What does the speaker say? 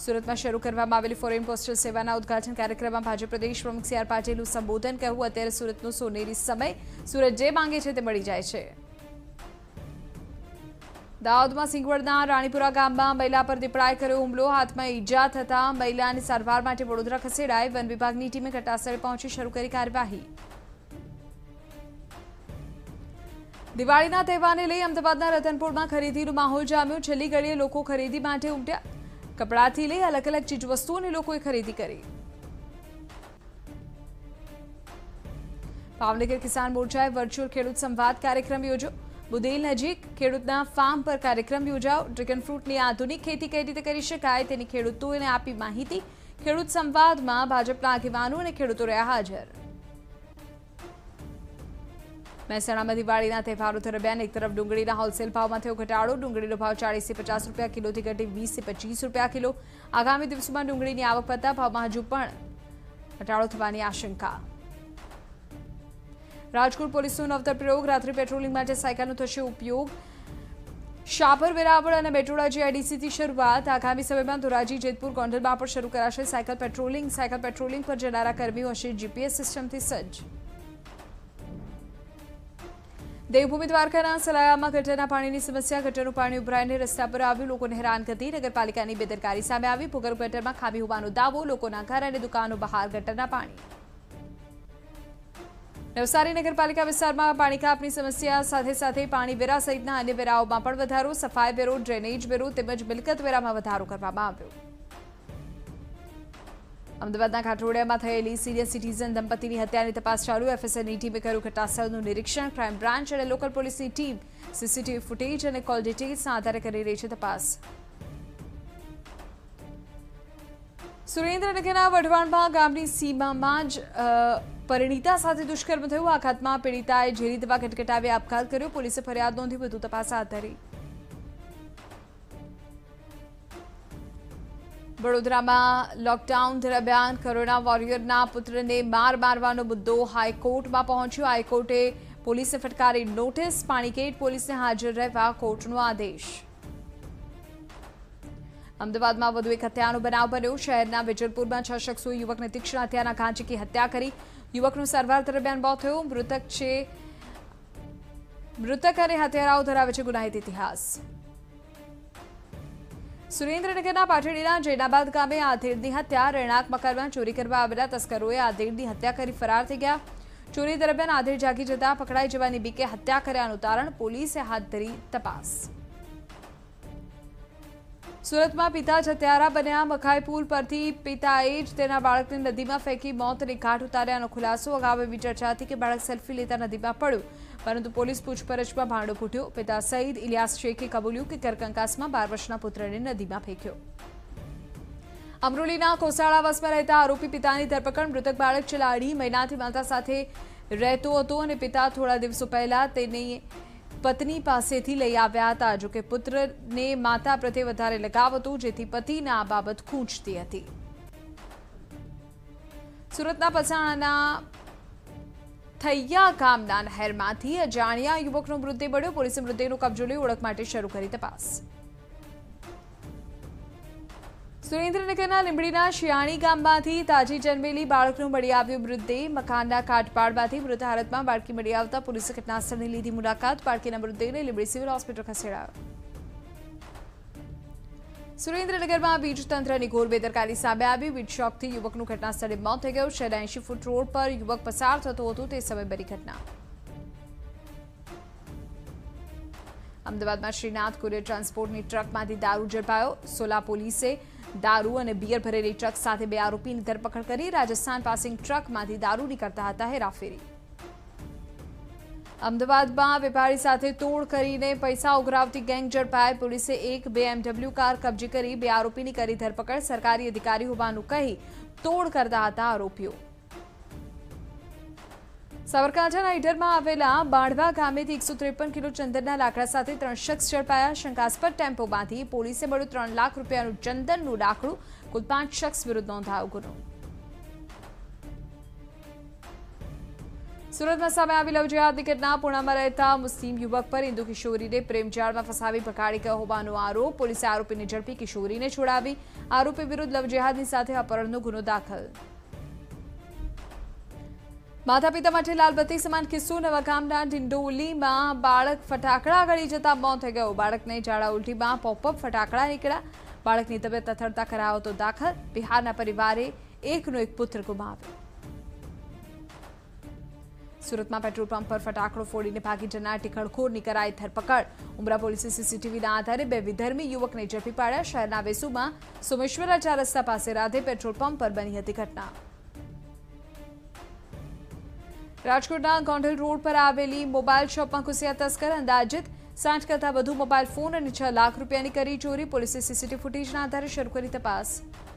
સુરતમાં શરૂ કરવામાં આવેલી ફોરેન પોસ્ટલ સેવાના ઉદ્ઘાટન કાર્યક્રમમાં ભાજપ પ્રદેશ પ્રમુખ સી આર પાટીલનું સંબોધન કહેવું અત્યારે સુરતનો સોનેરી સમય સુરત જે માંગે છે તે મળી જાય છે। દાહોદમાં સિંગવડના રાણીપુરા ગામમાં મહિલા પર દીપડાએ કર્યો હુમલો, હાથમાં ઈજા થતા મહિલાને સારવાર માટે વડોદરા ખસેડાઈ। વન વિભાગની ટીમે ઘટનાસ્થળે પહોંચી શરૂ કરી કાર્યવાહી। દિવાળીના તહેવારને લઈ અમદાવાદના રતનપુરમાં ખરીદીનો માહોલ જામ્યો। છેલ્લી ઘડીએ લોકો ખરીદી માટે ઉમટ્યા। કપડાથી લઈ અલગ અલગ ચીજવસ્તુઓની લોકોએ ખરીદી કરી। ભાવનગર કિસાન મોરચાએ વર્ચ્યુઅલ ખેડૂત સંવાદ કાર્યક્રમ યોજ્યો। બુદેલ નજીક ખેડૂતના ફાર્મ પર કાર્યક્રમ યોજાયો। ડ્રેગન ફ્રૂટની આધુનિક ખેતી કઈ રીતે કરી શકાય તેની ખેડૂતોને આપી માહિતી। ખેડૂત સંવાદમાં ભાજપના આગેવાનો અને ખેડૂતો રહ્યા હાજર। મહેસાણામાં દિવાળીના તહેવારો દરમિયાન એક તરફ ડુંગળીના હોલસેલ ભાવમાં થયો ઘટાડો। ડુંગળીનો ભાવ 40 થી 50 રૂપિયા કિલોથી ઘટી 20 થી 25 રૂપિયા કિલો। આગામી દિવસોમાં ડુંગળીની આવક વધતા ભાવમાં હજુ પણ ઘટાડો થવાની આશંકા। રાજકોટ પોલીસનો નવતર પ્રયોગ, રાત્રિ પેટ્રોલિંગ માટે સાયકલનો થશે ઉપયોગ। શાપર, વેરાવળ અને બેટોડા જીઆઈડીસીથી શરૂઆત। આગામી સમયમાં ધોરાજી, જેતપુર, ગોંડલમાં પણ શરૂ કરાશે સાયકલ પેટ્રોલિંગ। સાયકલ પેટ્રોલિંગ પર જનારા કર્મીઓ હશે જીપીએસ સિસ્ટમથી સજ્જ। દેવભૂમિ દ્વારકાના સલાયામાં ગટરના પાણીની સમસ્યા। ગટરનું પાણી ઉભરાઈને રસ્તા પર આવ્યું, લોકોને હેરાનગતિ। નગરપાલિકાની બેદરકારી સામે આવી। ભૂગર્ભ ગટરમાં ખામી હોવાનો દાવો, લોકોના ઘર અને દુકાનો બહાર ગટરના પાણી। નવસારી નગરપાલિકા વિસ્તારમાં પાણી કાપની સમસ્યા સાથે સાથે પાણી વેરા સહિતના અન્ય વેરાઓમાં પણ વધારો। સફાઈ વેરો, ડ્રેનેજ વેરો તેમજ મિલકત વેરામાં વધારો કરવામાં આવ્યો। અમદાવાદના ઘાટોડિયામાં થયેલી સિનિયર સિટીઝન દંપતીની હત્યાની તપાસ ચાલુ। એફએસએલની ટીમે કર્યું ઘટનાસ્થળનું નિરીક્ષણ। ક્રાઇમ બ્રાન્ચ અને લોકલ પોલીસની ટીમ સીસીટીવી ફૂટેજ અને કોલ ડિટેલ્સના આધારે કરી રહી છે તપાસ। સુરેન્દ્રનગરના વઢવાણમાં ગામની સીમામાં જ પરિણીતા સાથે દુષ્કર્મ થયું। આઘાતમાં પીડિતાએ ઝેરી દવા ગટગટાવી આપઘાત કર્યો। પોલીસે ફરિયાદ નોંધી વધુ તપાસ હાથ ધરી। વડોદરામાં લોકડાઉન દરમિયાન કોરોના વોરિયરના પુત્રને માર મારવાનો મુદ્દો હાઈકોર્ટમાં પહોંચ્યો। હાઈકોર્ટે પોલીસને ફટકારી નોટિસ। પાણીગેટ પોલીસને હાજર રહેવા કોર્ટનો આદેશ। અમદાવાદમાં વધુ એક હત્યાનો બનાવ બન્યો। શહેરના વિજલપુરમાં 6 શખ્સોએ યુવકને તીક્ષ્ણ હથિયારના ઘા ઝીકી હત્યા કરી। યુવકનું સારવાર દરમિયાન મોત થયું। મૃતક અને હત્યારાઓ ધરાવે છે ગુનાહિત ઇતિહાસ। સુરેન્દ્રનગરના પાટડીના જૈનાબાદ ગામે આધેડની હત્યા। રહેણાંક મકાનમાં ચોરી કરવા આવેલા તસ્કરોએ આધેડની હત્યા કરી ફરાર થઈ ગયા। ચોરી દરમિયાન આધેડ જાગી જતા પકડાઈ જવાની બીકે હત્યા કર્યાનું તારણ। પોલીસે હાથ ધરી તપાસ। સુરતમાં પિતા જ હત્યારા બન્યા। મખાઈ પુલ પરથી પિતાએ જ તેના બાળકને નદીમાં ફેંકી મોતને ઘાટ ઉતાર્યાનો ખુલાસો। અગાઉ એવી ચર્ચા હતી કે બાળક સેલ્ફી લેતા નદીમાં પડ્યું, પરંતુ પોલીસ પૂછપરછમાં ભાંડો ફૂટ્યો। પિતા સઈદ ઇલિયાસ શેખે કબૂલ્યું કે ઘરકંકાસમાં 12 વર્ષના પુત્રને નદીમાં ફેંક્યો। અમરોલીના કોસાળાવાસમાં રહેતા આરોપી પિતાની ધરપકડ। મૃતક બાળક છેલ્લા 2.5 મહિનાથી માતા સાથે રહેતો હતો અને પિતા થોડા દિવસો પહેલા તેની પત્ની પાસેથી લઈ આવ્યા હતા। જો કે પુત્રને માતા પ્રત્યે વધારે લગાવ હતો, જેથી પતિને આ બાબત ખૂંચતી હતી। સુરતના પસાણાના થૈયા ગામના નહેરમાંથી અજાણ્યા યુવકનો મૃતદેહ મળ્યો। પોલીસે મૃતદેહનો કબજો લઈ ઓળખ માટે શરૂ કરી તપાસ। સુરેન્દ્રનગરના લીંબડીના શિયાણી ગામમાંથી તાજી જન્મેલી બાળકનો મળી આવ્યો મૃતદેહ। મકાનના કાટપાડમાંથી મૃત હાલતમાં બાળકી મળી આવતા પોલીસે ઘટનાસ્થળની લીધી મુલાકાત। બાળકીના મૃતદેહને લીંબડી સિવિલ હોસ્પિટલ ખસેડાયો। સુરેન્દ્રનગરમાં વીજ તંત્રની ઘોર બેદરકારી સામે આવી। વીજ શોકથી યુવકનું ઘટનાસ્થળે મોત થઈ ગયું। શહેરના 80 ફૂટ રોડ પર યુવક પસાર થતો હતો તે સમયે બની ઘટના। અમદાવાદમાં શ્રીનાથ કુરિયર ટ્રાન્સપોર્ટની ટ્રકમાંથી દારૂ ઝડપાયો। સોલા પોલીસે દારૂ અને બિયર ભરેલી ટ્રક સાથે 2 આરોપીની ધરપકડ કરી। રાજસ્થાન પાસિંગ ટ્રકમાંથી દારૂ નીકળતા હતા હેરાફેરી। અમદાવાદમાં વેપારી સાથે તોડ કરીને પૈસા ઉઘરાવતી ગેંગ ઝડપાઈ। પોલીસે એક BMW કાર કબજે કરી 2 આરોપીની કરી ધરપકડ। સરકારી અધિકારી હોવાનું કહી તોડ કરતા હતા આરોપીઓ। સાબરકાંઠાના ઈડરમાં આવેલા બાણવા ગામેથી 153 કિલો ચંદનના લાકડા સાથે 3 શખ્સ ઝડપાયા। શંકાસ્પદ ટેમ્પોમાંથી પોલીસે મળ્યું 3 લાખ રૂપિયાનું ચંદનનું લાકડું। કુલ 5 શખ્સ વિરુદ્ધ નોંધાયો ગુનો। સુરતમાં સામે આવી લવ જેહાદની ઘટના પૂણામાં રહેતા મુસ્લિમ યુવક પર હિન્દુ કિશોરીને પ્રેમજાળમાં ફસાવી ભગાડી ગયો હોવાનો આરોપ પોલીસે આરોપીને ઝડપી કિશોરીને છોડાવી આરોપી વિરુદ્ધ લવ જેહાદની સાથે અપહરણનો ગુનો દાખલ માતા પિતા માટે લાલબત્તી સમાન કિસ્સો નવાગામના ડિંડોલીમાં બાળક ફટાકડા ગળી જતા મોત થઈ ગયું બાળકને ઝાડા ઉલટીમાં પોપઅપ ફટાકડા નીકળ્યા બાળકની તબિયત અથડતા કરાયો તો દાખલ બિહારના પરિવારે એકનો એક પુત્ર ગુમાવ્યો સુરતમાં પેટ્રોલ પંપ પર ફટાકડો ફોડીને ભાગી જનાર ટીખળખોરની કરાઈ ધરપકડ ઉમરા પોલીસે સીસીટીવીના આધારે બે વિધર્મી યુવકને ઝડપી પાડ્યા શહેરના વેસુમાં સોમેશ્વરા 4 રસ્તા પાસે રાધે પેટ્રોલ પંપ પર બની હતી ઘટના રાજકોટના ગોંડલ રોડ પર આવેલી મોબાઈલ શોપમાં ઘૂસ્યા તસ્કર અંદાજિત 60 કરતાં વધુ મોબાઈલ ફોન અને 6 લાખ રૂપિયાની કરી ચોરી પોલીસે સીસીટીવી ફૂટેજના આધારે શરૂ કરી તપાસ